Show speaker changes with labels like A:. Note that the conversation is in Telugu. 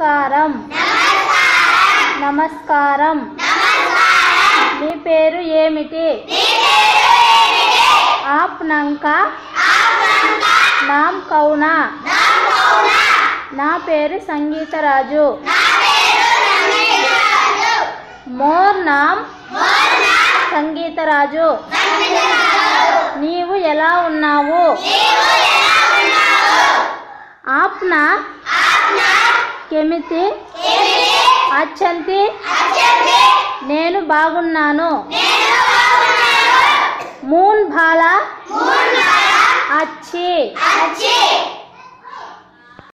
A: నమస్కారం నమస్కారం మీ పేరు ఏమిటి? ఆప్నంకా నామ్ కౌనా? నా పేరు సంగీతరాజు. మోర్ నామ్ సంగీతరాజు. నీవు ఎలా ఉన్నావు? ఆప్నా కెమితి అచ్చంతి? నేను బాగున్నాను. మూన్ భాలా అచ్చి.